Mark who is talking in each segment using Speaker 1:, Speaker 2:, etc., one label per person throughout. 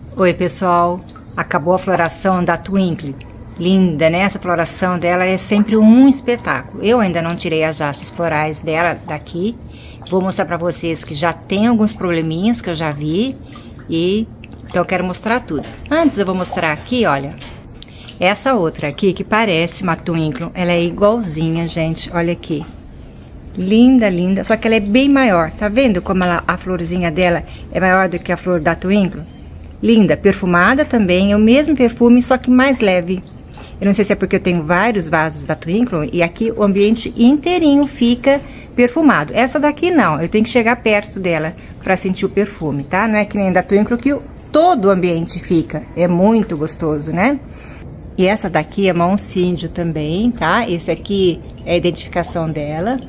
Speaker 1: Oi pessoal, acabou a floração da Twinkle, linda, né? Essa floração dela é sempre um espetáculo. Eu ainda não tirei as hastes florais dela daqui, vou mostrar pra vocês que já tem alguns probleminhas que eu já vi, então eu quero mostrar tudo. Antes eu vou mostrar aqui, olha, essa outra aqui que parece uma Twinkle, ela é igualzinha, gente, olha aqui. Linda, linda, só que ela é bem maior, tá vendo como a florzinha dela é maior do que a flor da Twinkle? Linda, perfumada também, é o mesmo perfume, só que mais leve. Eu não sei se é porque eu tenho vários vasos da Twinkle e aqui o ambiente inteirinho fica perfumado. Essa daqui não, eu tenho que chegar perto dela pra sentir o perfume, tá? Não é que nem da Twinkle que todo o ambiente fica, é muito gostoso, né? E essa daqui é Moncindio também, tá? Esse aqui é a identificação dela.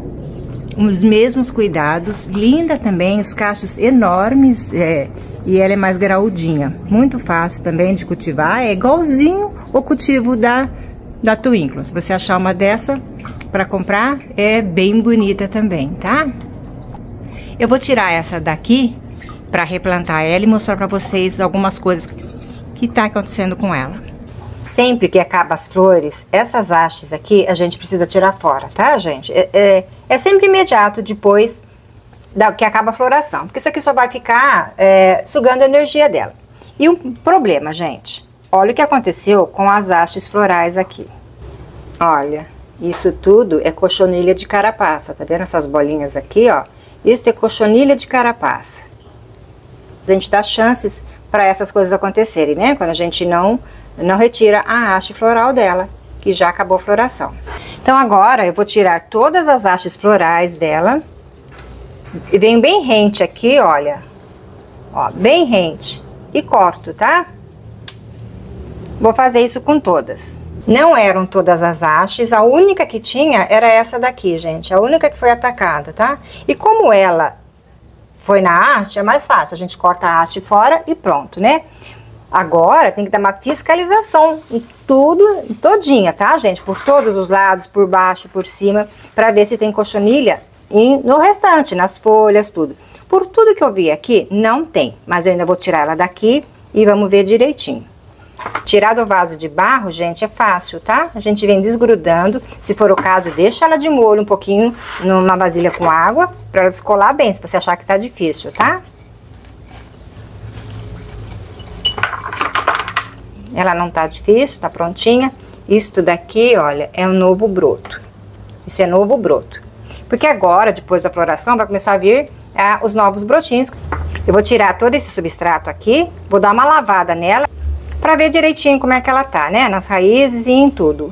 Speaker 1: Os mesmos cuidados, linda também, os cachos enormes, e ela é mais graudinha, muito fácil também de cultivar, é igualzinho o cultivo da Twinkle. Se você achar uma dessa para comprar, é bem bonita também, tá? Eu vou tirar essa daqui para replantar ela e mostrar para vocês algumas coisas que tá acontecendo com ela. Sempre que acaba as flores, essas hastes aqui a gente precisa tirar fora, tá, gente? É sempre imediato depois que acaba a floração, porque isso aqui só vai ficar sugando a energia dela. E um problema, gente, olha o que aconteceu com as hastes florais aqui. Olha, isso tudo é cochonilha de carapaça, tá vendo essas bolinhas aqui, ó? Isso é cochonilha de carapaça. A gente dá chances para essas coisas acontecerem, né? Quando a gente não retira a haste floral dela, que já acabou a floração. Então agora eu vou tirar todas as hastes florais dela. E venho bem rente aqui, olha, ó, bem rente, e corto, tá? Vou fazer isso com todas. Não eram todas as hastes, a única que tinha era essa daqui, gente, a única que foi atacada, tá? E como ela foi na haste, é mais fácil, a gente corta a haste fora e pronto, né? Agora tem que dar uma fiscalização em tudo, todinha, tá, gente? Por todos os lados, por baixo, por cima, pra ver se tem cochonilha. E no restante, nas folhas, tudo. Por tudo que eu vi aqui, não tem. Mas eu ainda vou tirar ela daqui e vamos ver direitinho. Tirar do vaso de barro, gente, é fácil, tá? A gente vem desgrudando. Se for o caso, deixa ela de molho um pouquinho numa vasilha com água pra ela descolar bem, se você achar que tá difícil, tá? Ela não tá difícil, tá prontinha. Isto daqui, olha, é um novo broto. Isso é novo broto. Porque agora, depois da floração, vai começar a vir os novos brotinhos. Eu vou tirar todo esse substrato aqui, vou dar uma lavada nela, pra ver direitinho como é que ela tá, né? Nas raízes e em tudo.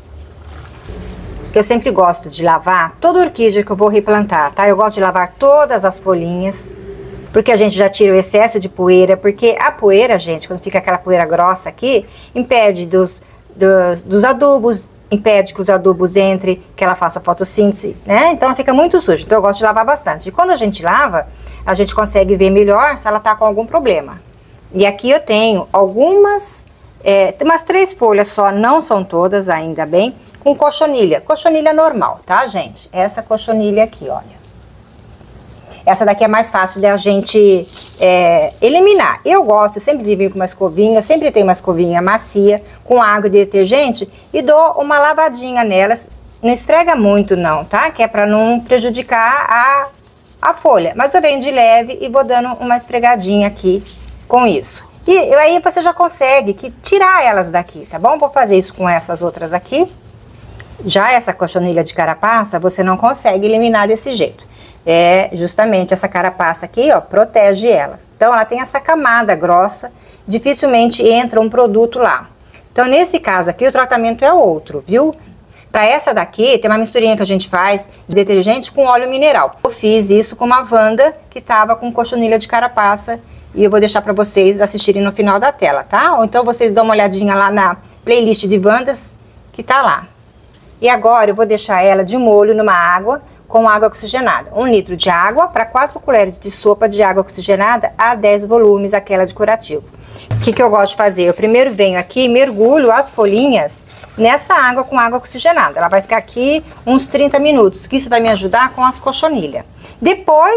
Speaker 1: Eu sempre gosto de lavar toda orquídea que eu vou replantar, tá? Eu gosto de lavar todas as folhinhas, porque a gente já tira o excesso de poeira, porque a poeira, gente, quando fica aquela poeira grossa aqui, impede dos adubos, impede que os adubos entrem, que ela faça fotossíntese, né? Então ela fica muito suja, então eu gosto de lavar bastante. E quando a gente lava, a gente consegue ver melhor se ela tá com algum problema. E aqui eu tenho algumas, umas 3 folhas só, não são todas, ainda bem, com cochonilha. Cochonilha normal, tá, gente? Essa cochonilha aqui, olha. Essa daqui é mais fácil de a gente eliminar. Eu gosto sempre de vir com uma escovinha, sempre tenho uma escovinha macia, com água e detergente, e dou uma lavadinha nelas. Não esfrega muito não, tá? Que é pra não prejudicar a folha. Mas eu venho de leve e vou dando uma esfregadinha aqui com isso. E aí você já consegue tirar elas daqui, tá bom? Vou fazer isso com essas outras aqui. Já essa cochonilha de carapaça, você não consegue eliminar desse jeito. É justamente essa carapaça aqui, ó, protege ela. Então ela tem essa camada grossa, dificilmente entra um produto lá. Então nesse caso aqui o tratamento é outro, viu? Para essa daqui tem uma misturinha que a gente faz de detergente com óleo mineral. Eu fiz isso com uma Wanda que tava com cochonilha de carapaça e eu vou deixar para vocês assistirem no final da tela, tá? Ou então vocês dão uma olhadinha lá na playlist de Wandas que tá lá. E agora eu vou deixar ela de molho numa água com água oxigenada. 1 litro de água para 4 colheres de sopa de água oxigenada a 10 volumes, aquela de curativo. O que eu gosto de fazer? Eu primeiro venho aqui e mergulho as folhinhas nessa água com água oxigenada. Ela vai ficar aqui uns 30 minutos, que isso vai me ajudar com as cochonilhas. Depois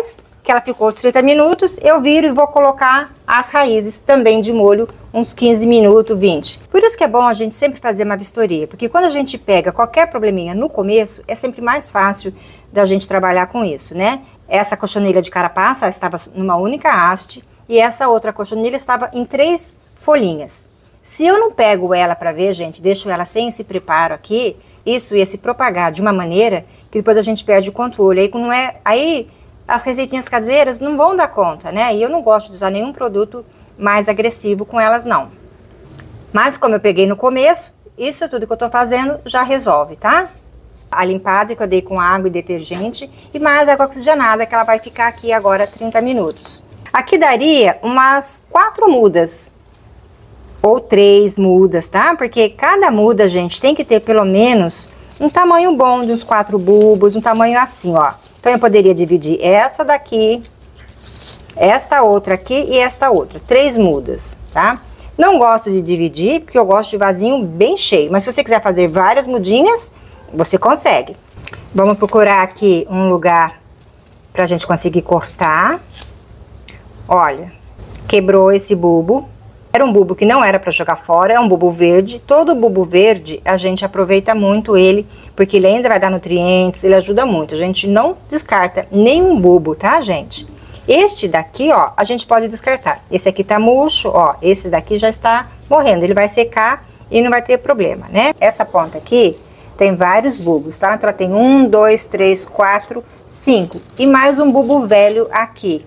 Speaker 1: que ela ficou os 30 minutos, eu viro e vou colocar as raízes também de molho uns 15 minutos, 20. Por isso que é bom a gente sempre fazer uma vistoria, porque quando a gente pega qualquer probleminha no começo, é sempre mais fácil da gente trabalhar com isso, né? Essa cochonilha de carapaça estava numa única haste e essa outra cochonilha estava em 3 folhinhas. Se eu não pego ela para ver, gente, deixo ela sem esse preparo aqui, isso ia se propagar de uma maneira que depois a gente perde o controle. Aí, não é, aí as receitinhas caseiras não vão dar conta, né? E eu não gosto de usar nenhum produto mais agressivo com elas, não. Mas como eu peguei no começo, isso tudo que eu tô fazendo já resolve, tá? A limpada que eu dei com água e detergente e mais água oxigenada, que ela vai ficar aqui agora 30 minutos. Aqui daria umas 4 mudas. Ou 3 mudas, tá? Porque cada muda, gente, tem que ter pelo menos um tamanho bom de uns 4 bulbos, um tamanho assim, ó. Então, eu poderia dividir essa daqui, esta outra aqui e esta outra. 3 mudas, tá? Não gosto de dividir, porque eu gosto de vasinho bem cheio. Mas se você quiser fazer várias mudinhas, você consegue. Vamos procurar aqui um lugar pra gente conseguir cortar. Olha, quebrou esse bulbo. Era um bulbo que não era para jogar fora, é um bulbo verde. Todo bulbo verde, a gente aproveita muito ele, porque ele ainda vai dar nutrientes, ele ajuda muito. A gente não descarta nenhum bulbo, tá, gente? Este daqui, ó, a gente pode descartar. Esse aqui tá murcho, ó, esse daqui já está morrendo. Ele vai secar e não vai ter problema, né? Essa ponta aqui tem vários bulbos, tá? Então ela tem 1, 2, 3, 4, 5. E mais um bulbo velho aqui.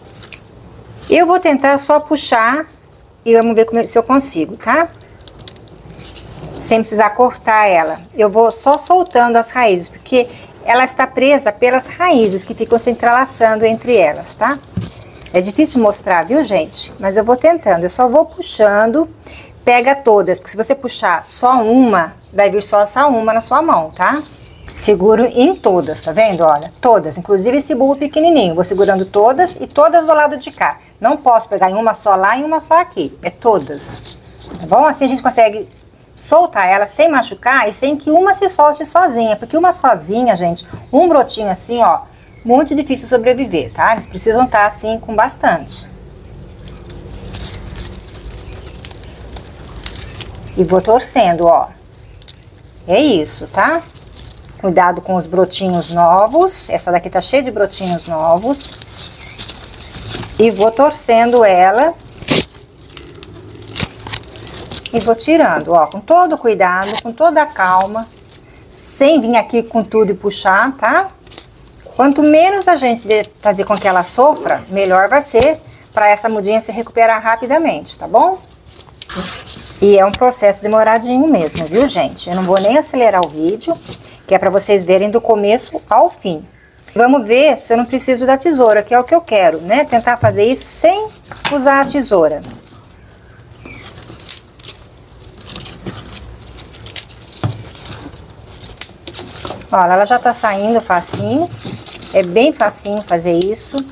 Speaker 1: Eu vou tentar só puxar e vamos ver se eu consigo, tá? Sem precisar cortar ela. Eu vou só soltando as raízes, porque ela está presa pelas raízes que ficam se entrelaçando entre elas, tá? É difícil mostrar, viu, gente? Mas eu vou tentando, eu só vou puxando. Pega todas, porque se você puxar só uma, vai vir só essa uma na sua mão, tá? Seguro em todas, tá vendo? Olha, todas, inclusive esse bulbo pequenininho. Vou segurando todas e todas do lado de cá. Não posso pegar em uma só lá e uma só aqui. É todas, tá bom? Assim a gente consegue soltar ela sem machucar e sem que uma se solte sozinha. Porque uma sozinha, gente, um brotinho assim, ó, muito difícil sobreviver, tá? Eles precisam estar assim com bastante. E vou torcendo, ó. É isso, tá? Cuidado com os brotinhos novos. Essa daqui tá cheia de brotinhos novos. E vou torcendo ela. E vou tirando, ó, com todo cuidado, com toda a calma. Sem vir aqui com tudo e puxar, tá? Quanto menos a gente fazer com que ela sofra, melhor vai ser para essa mudinha se recuperar rapidamente, tá bom? E é um processo demoradinho mesmo, viu, gente? Eu não vou nem acelerar o vídeo, que é para vocês verem do começo ao fim. Vamos ver se eu não preciso da tesoura, que é o que eu quero, né? Tentar fazer isso sem usar a tesoura. Olha, ela já tá saindo facinho. É bem facinho fazer isso.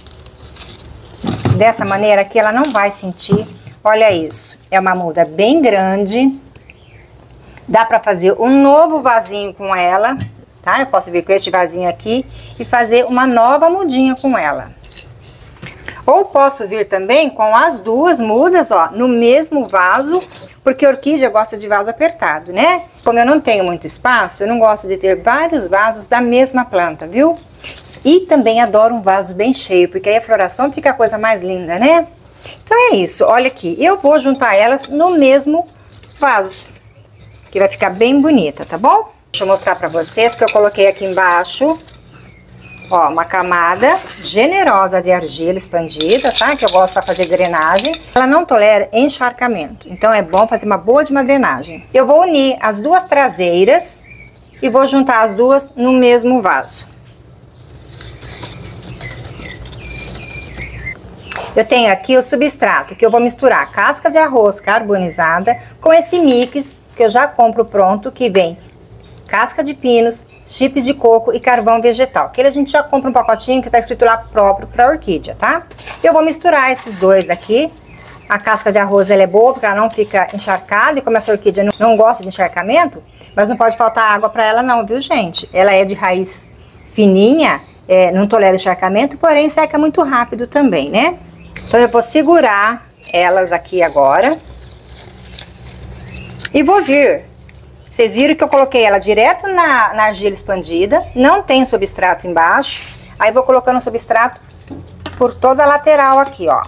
Speaker 1: Dessa maneira aqui ela não vai sentir. Olha isso. É uma muda bem grande. Dá pra fazer um novo vasinho com ela, tá? Eu posso vir com este vasinho aqui e fazer uma nova mudinha com ela. Ou posso vir também com as duas mudas, ó, no mesmo vaso, porque a orquídea gosta de vaso apertado, né? Como eu não tenho muito espaço, eu não gosto de ter vários vasos da mesma planta, viu? E também adoro um vaso bem cheio, porque aí a floração fica a coisa mais linda, né? Então é isso, olha aqui, eu vou juntar elas no mesmo vaso, que vai ficar bem bonita, tá bom? Deixa eu mostrar pra vocês que eu coloquei aqui embaixo, ó, uma camada generosa de argila expandida, tá? Que eu gosto pra fazer drenagem. Ela não tolera encharcamento, então é bom fazer uma boa de uma drenagem. Eu vou unir as duas traseiras e vou juntar as duas no mesmo vaso. Eu tenho aqui o substrato, que eu vou misturar casca de arroz carbonizada com esse mix que eu já compro pronto, que vem casca de pinos, chips de coco e carvão vegetal. Aquele a gente já compra um pacotinho que tá escrito lá próprio para orquídea, tá? Eu vou misturar esses dois aqui. A casca de arroz ela é boa porque ela não fica encharcada, e como essa orquídea não gosta de encharcamento, mas não pode faltar água para ela não, viu, gente? Ela é de raiz fininha, não tolera encharcamento, porém seca muito rápido também, né? Então eu vou segurar elas aqui agora e vou vir. Vocês viram que eu coloquei ela direto na argila expandida, não tem substrato embaixo. Aí vou colocando o substrato por toda a lateral aqui, ó.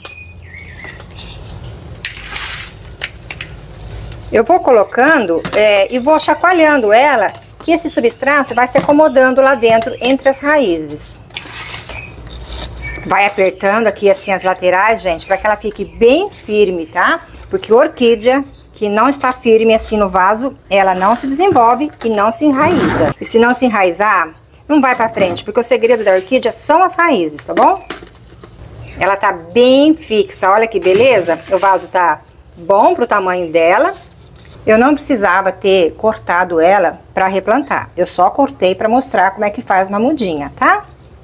Speaker 1: Eu vou colocando e vou chacoalhando ela, que esse substrato vai se acomodando lá dentro entre as raízes. Vai apertando aqui assim as laterais, gente, para que ela fique bem firme, tá? Porque orquídea que não está firme assim no vaso, ela não se desenvolve e não se enraiza. E se não se enraizar, não vai pra frente, porque o segredo da orquídea são as raízes, tá bom? Ela tá bem fixa, olha que beleza. O vaso tá bom pro tamanho dela. Eu não precisava ter cortado ela para replantar. Eu só cortei para mostrar como é que faz uma mudinha, tá?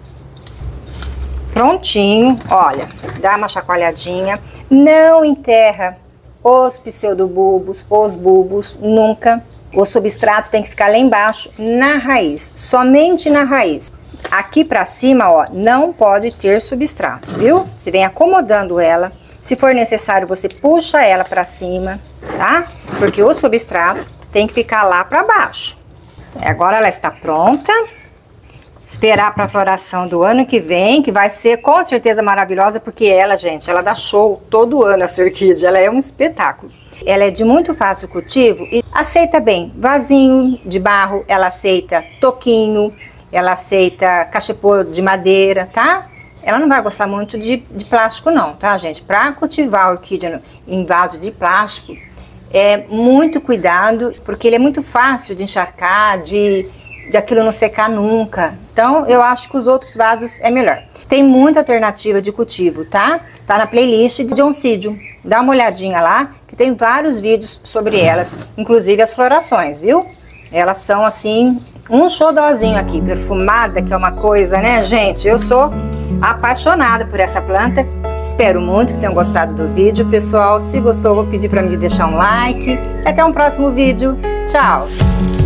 Speaker 1: Prontinho, olha, dá uma chacoalhadinha. Não enterra os pseudobulbos, os bulbos, nunca. O substrato tem que ficar lá embaixo, na raiz, somente na raiz. Aqui pra cima, ó, não pode ter substrato, viu? Você vem acomodando ela. Se for necessário, você puxa ela pra cima, tá? Porque o substrato tem que ficar lá pra baixo. Agora ela está pronta. Esperar pra floração do ano que vem, que vai ser com certeza maravilhosa, porque ela, gente, ela dá show todo ano, essa orquídea. Ela é um espetáculo. Ela é de muito fácil cultivo e aceita bem vasinho de barro, ela aceita toquinho, ela aceita cachepô de madeira, tá? Ela não vai gostar muito de plástico não, tá, gente? Para cultivar a orquídea em vaso de plástico, é muito cuidado, porque ele é muito fácil de encharcar, de aquilo não secar nunca. Então, eu acho que os outros vasos é melhor. Tem muita alternativa de cultivo, tá? Tá na playlist de Oncidium. Dá uma olhadinha lá, que tem vários vídeos sobre elas, inclusive as florações, viu? Elas são, assim, um xodózinho aqui, perfumada, que é uma coisa, né, gente? Eu sou apaixonada por essa planta. Espero muito que tenham gostado do vídeo. Pessoal, se gostou, vou pedir para me deixar um like. Até um próximo vídeo. Tchau!